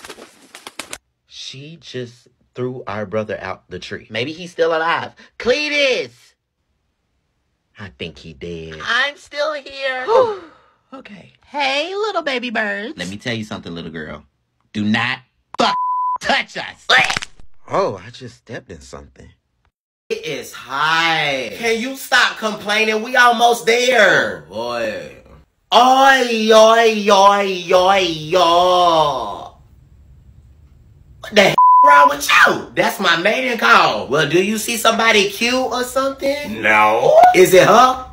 She just threw our brother out the tree. Maybe he's still alive. Cletus. I think he did. I'm still here. Okay. Hey, little baby birds. Let me tell you something, little girl. Do not fuck touch us. Oh, I just stepped in something. It is hot. Can you stop complaining? We almost there. Oh, boy. Oi, oi, oi, oi, oi. What the heck wrong with you? That's my maiden call. Well, do you see somebody cute or something? No. Is it her?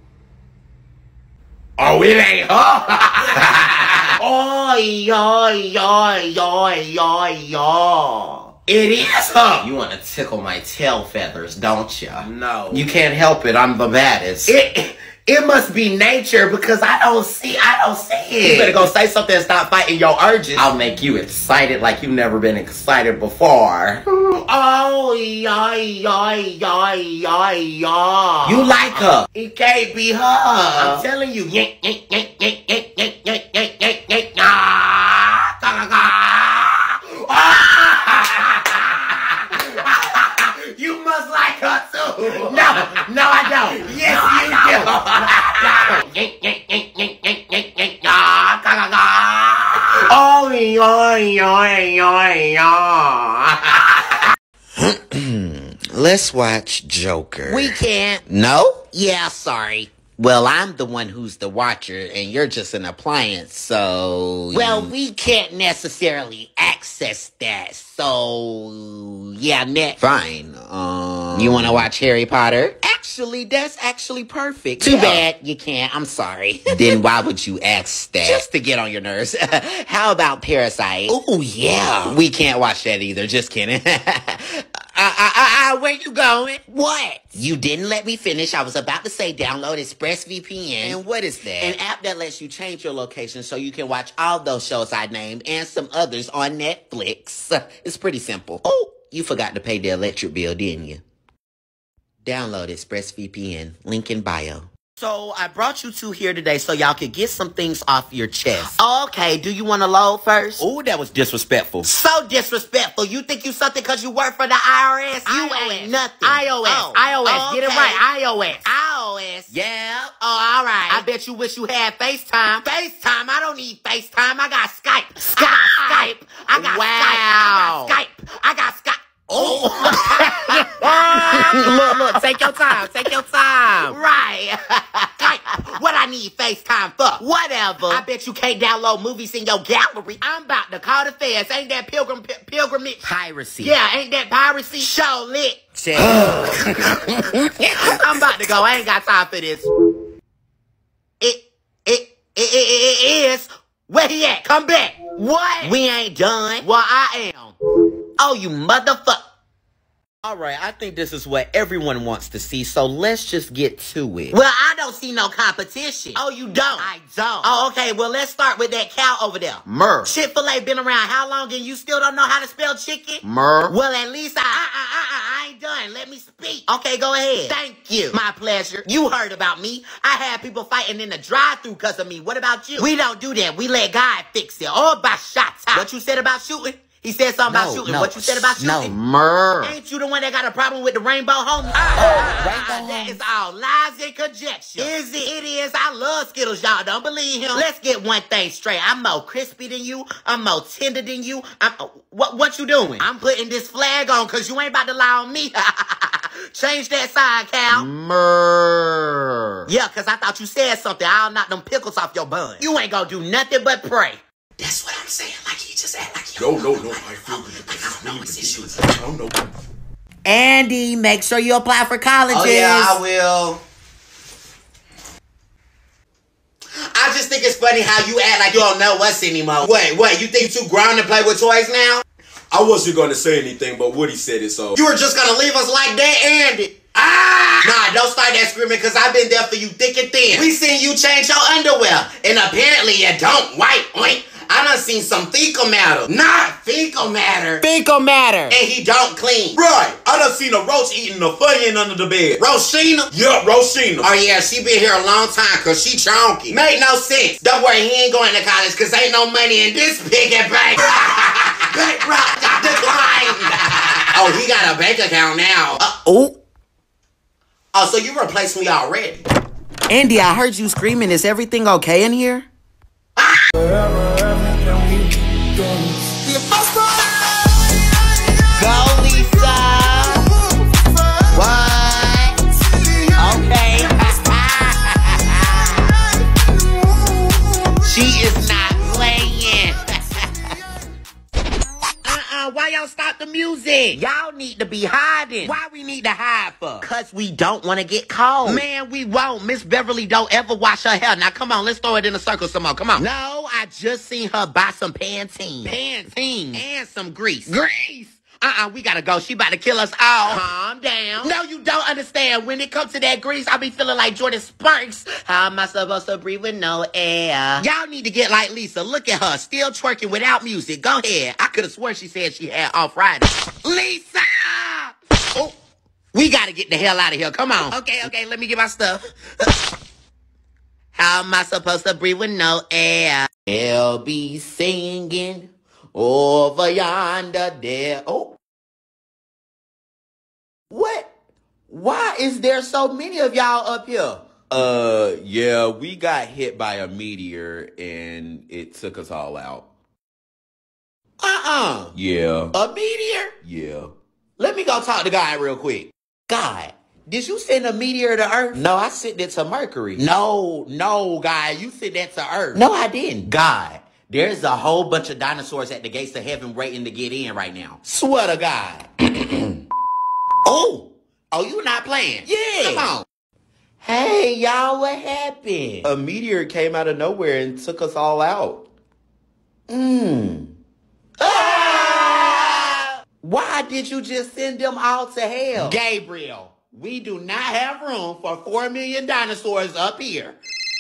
Oh, it ain't her. Oi, oi, oi, oi, oi, oi. It is her. You want to tickle my tail feathers, don't you? No. You can't help it. I'm the baddest. It, it must be nature because I don't see, I don't see it. You better go say something and stop fighting your urges. I'll make you excited like you've never been excited before. Oh, yeah, yeah, yeah, yeah, yeah. You like her. It can't be her. I'm telling you. You must like her too. No, no, I Oh, yeah, yeah, yeah. Let's watch Joker. We can't. No? Yeah, sorry. Well, I'm the one who's the watcher, and you're just an appliance, so... Well, we can't necessarily access that, so... Yeah, next. Fine. Um... You want to watch Harry Potter? Actually, that's actually perfect. Too Yeah. bad you can't. I'm sorry. Then why would you ask that? Just to get on your nerves. How about Parasite? Oh, yeah. We can't watch that either. Just kidding. Uh, uh, uh, uh, where you going? What? You didn't let me finish. I was about to say download ExpressVPN. And what is that? An app that lets you change your location so you can watch all those shows I named and some others on Netflix. It's pretty simple. Oh, you forgot to pay the electric bill, didn't you? Download ExpressVPN. Link in bio. So I brought you two here today so y'all could get some things off your chest. Okay, do you want to load first? Oh, that was disrespectful. So disrespectful. You think you something because you work for the I R S? You iOS. ain't nothing. iOS. Oh, iOS. Get it okay. right. iOS. iOS. Yeah. Oh, all right. I bet you wish you had FaceTime. FaceTime? I don't need FaceTime. I got Skype. Skype. I got Skype. I got Wow. Skype. I got Skype. I got Skype. Oh. Look, look. Take your time. Take your time. Right. Skype. What I need FaceTime for? Whatever. I bet you can't download movies in your gallery. I'm about to call the feds. Ain't that pilgrim p- pilgrimage? Piracy. Yeah, ain't that piracy? Show lit. Check. I'm about to go. I ain't got time for this. It, it, it, it, it is. Where he at? Come back. What? We ain't done. Well, I am. Oh, you motherfucker. All right, I think this is what everyone wants to see, so let's just get to it. Well, I don't see no competition. Oh, you don't? I don't. Oh, okay. Well, let's start with that cow over there. Murr. Chick-fil-A been around how long and you still don't know how to spell chicken? Murr. Well, at least I, I, I, I, I ain't done. Let me speak. Okay, go ahead. Thank you. My pleasure. You heard about me. I had people fighting in the drive-thru because of me. What about you? We don't do that. We let God fix it. All by shots. What you said about shooting? He said something No, about shooting. no, What you said about shooting? No, murr. Ain't you the one that got a problem with the rainbow homie? Oh, Ah, rainbow that homie. is all lies and conjecture. Is it? It is. I love Skittles. Y'all don't believe him. Let's get one thing straight. I'm more crispy than you. I'm more tender than you. I'm, uh, what what you doing? I'm putting this flag on because you ain't about to lie on me. Change that sign, Cal. Murr. Yeah, because I thought you said something. I'll knock them pickles off your bun. You ain't gonna do nothing but pray. That's what I'm saying. Like he just act like you. No, no, no. I feel good. I don't know his issues. I don't know. Andy, make sure you apply for colleges. Oh, yeah, I will. I just think it's funny how you act like you don't know us anymore. Wait, wait, you think you too grown to play with toys now? I wasn't gonna say anything, but Woody said it, so. You were just gonna leave us like that, Andy. Ah! Nah, don't start that screaming, because I've been there for you thick and thin. We seen you change your underwear, and apparently you don't. White, oink. I done seen some fecal matter. Not fecal matter. Fecal matter. And he don't clean. Right. I done seen a roach eating a funyun under the bed. Roshina? Yeah, Roshina. Oh yeah, she been here a long time because she chonky. Made no sense. Don't worry, he ain't going to college because ain't no money in this piggy bank. Bankrupt, declined. Oh, he got a bank account now. Uh, Oh, oh, so you replaced me already. Andy, I heard you screaming. Is everything okay in here? Go, Lisa. What? Okay. She is not playing. uh-uh, why y'all stop the music? Y'all need to be hiding. Why we need to hide for? Cause we don't want to get caught. Man, we won't. Miss Beverly don't ever wash her hair. Now come on, let's throw it in a circle some more. Come on. No, I just seen her buy some Pantene. Pantene. And some grease. Grease! Uh-uh, we gotta go. She about to kill us all. Calm down. No, you don't understand. When it comes to that grease, I be feeling like Jordan Sparks. How am I supposed to breathe with no air? Y'all need to get like Lisa. Look at her, still twerking without music. Go ahead. I could have sworn she said she had off Friday. Lisa! Oh, we gotta get the hell out of here. Come on. Okay, okay, let me get my stuff. How am I supposed to breathe with no air? They'll be singing over yonder there. Oh. What? Why is there so many of y'all up here? Uh, yeah, we got hit by a meteor and it took us all out. Uh-uh. Yeah. A meteor? Yeah. Let me go talk to God real quick. God, did you send a meteor to Earth? No, I sent it to Mercury. No, no, God, you sent that to Earth. No, I didn't. God, there's a whole bunch of dinosaurs at the gates of heaven waiting to get in right now. Swear to God. Oh, oh, you not playing? Yeah. Come on. Hey, y'all, what happened? A meteor came out of nowhere and took us all out. Mmm. Ah! Why did you just send them all to hell? Gabriel, we do not have room for four million dinosaurs up here.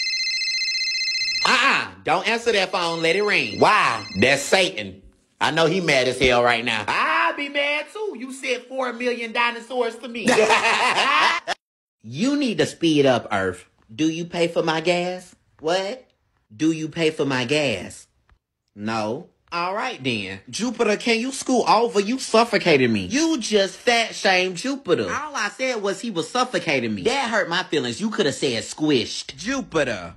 Uh-uh, don't answer that phone, let it ring. Why? That's Satan. I know he mad as hell right now. I'll be mad too. You said four million dinosaurs to me. You need to speed up, Earth. Do you pay for my gas? What? Do you pay for my gas? No. All right then. Jupiter, can you scoot over? You suffocated me. You just fat shamed Jupiter. All I said was he was suffocating me. That hurt my feelings. You could have said squished. Jupiter.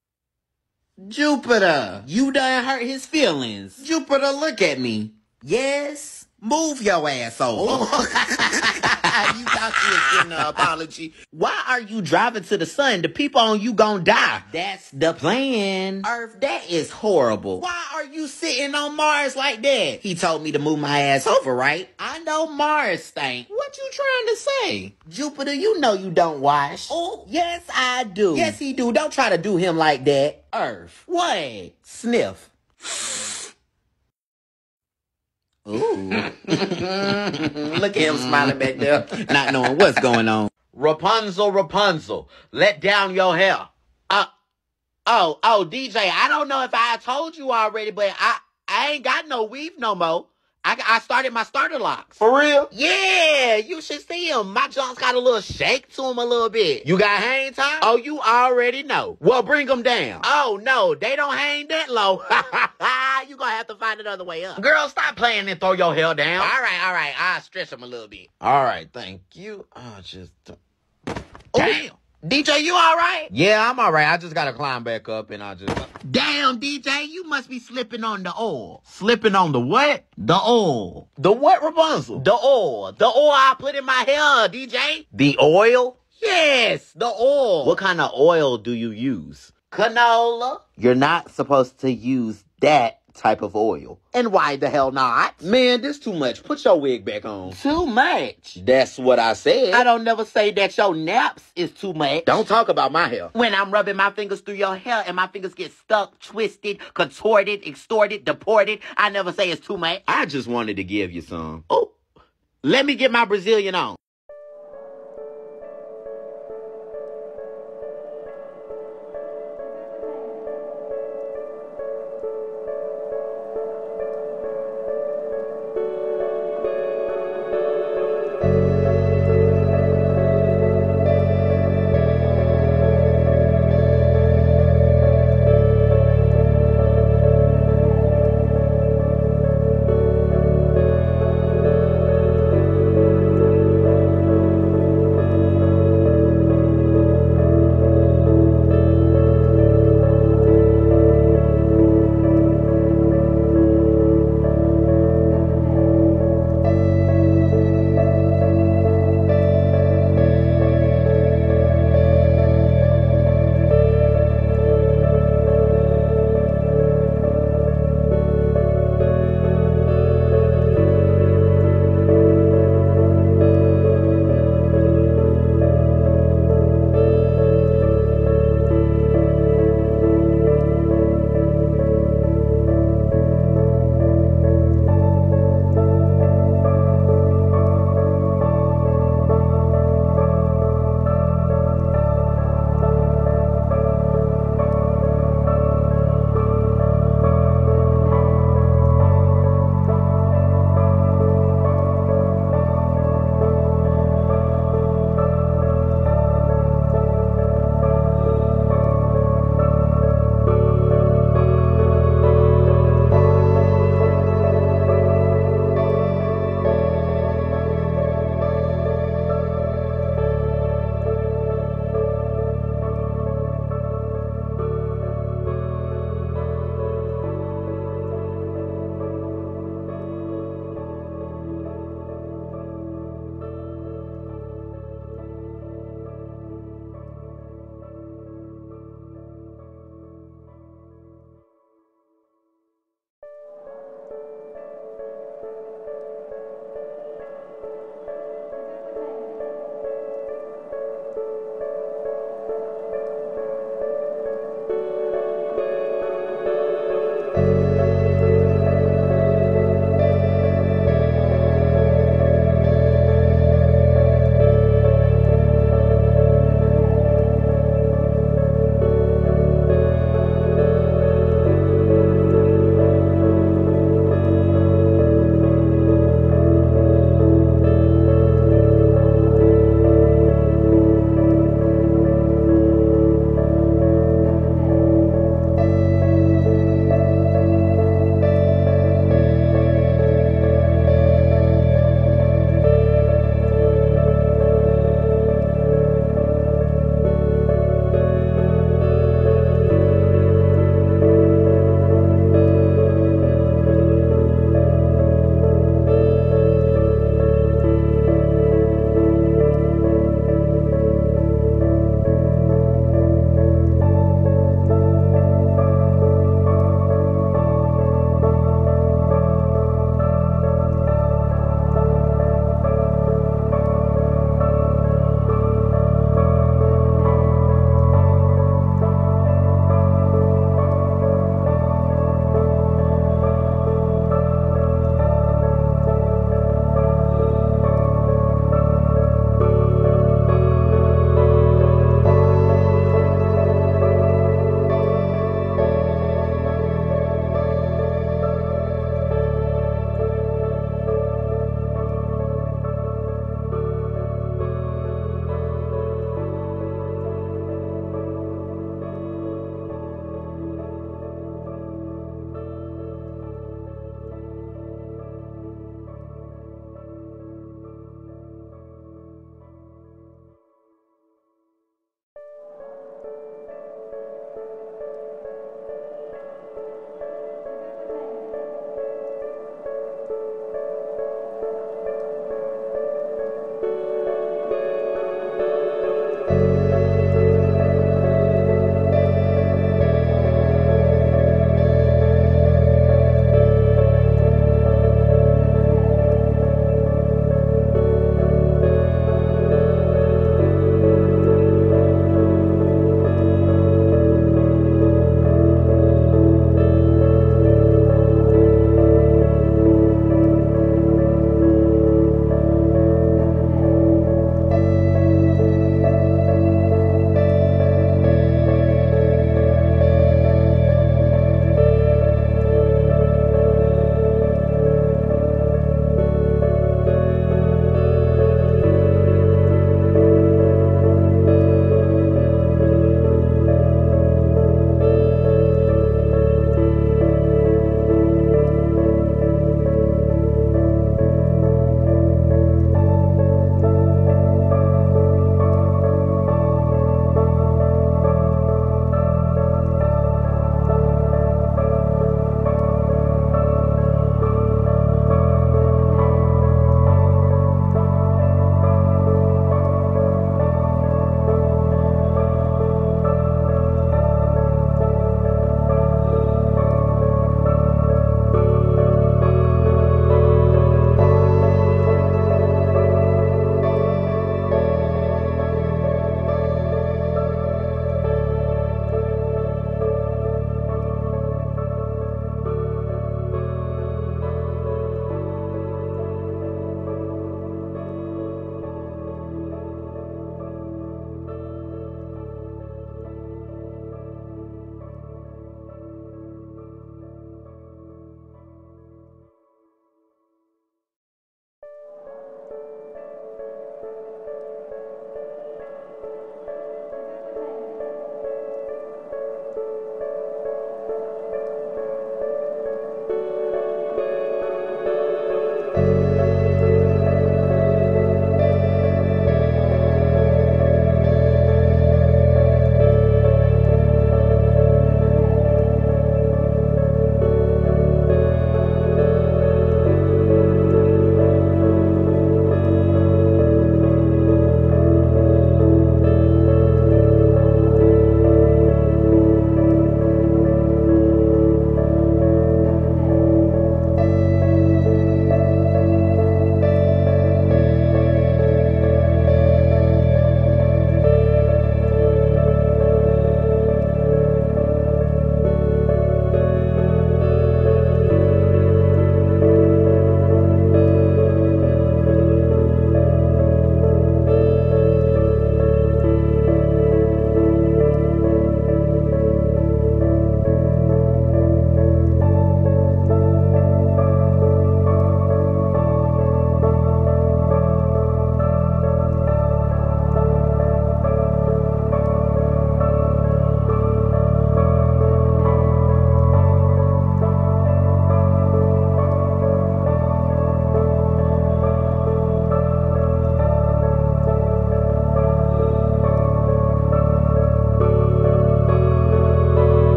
Jupiter. You done hurt his feelings. Jupiter, look at me. Yes. Move your ass over. You thought you was getting an apology. Why are you driving to the sun? The people on you gon' die. That's the plan. Earth, that is horrible. Why are you sitting on Mars like that? He told me to move my ass over, right? I know Mars stink. What you trying to say? Jupiter, you know you don't wash. Oh, yes, I do. Yes, he do. Don't try to do him like that. Earth. What? Sniff. Ooh. Look at him smiling back there, not knowing what's going on. Rapunzel, Rapunzel, let down your hair. Uh, oh, oh, D J, I don't know if I told you already, but I, I ain't got no weave no more. I, I started my starter locks. For real? Yeah, you should see them. My joints got a little shake to them a little bit. You got hang time? Oh, you already know. Well, bring them down. Oh, no, they don't hang that low. You gonna have to find another way up. Girl, stop playing and throw your hair down. All right, all right, I'll stretch them a little bit. All right, thank you. I just... Damn. D J, you all right? Yeah, I'm all right. I just gotta climb back up and I just... Damn, D J, you must be slipping on the oil. Slipping on the what? The oil. The what, Rapunzel? The oil. The oil I put in my hair, D J. The oil? Yes, the oil. What kind of oil do you use? Canola. You're not supposed to use that type of oil. And why the hell not? Man, this too much. Put your wig back on. Too much? That's what I said. I don't never say that your naps is too much. Don't talk about my hair. When I'm rubbing my fingers through your hair and my fingers get stuck, twisted, contorted, extorted, deported, I never say it's too much. I just wanted to give you some. Oh, let me get my Brazilian on.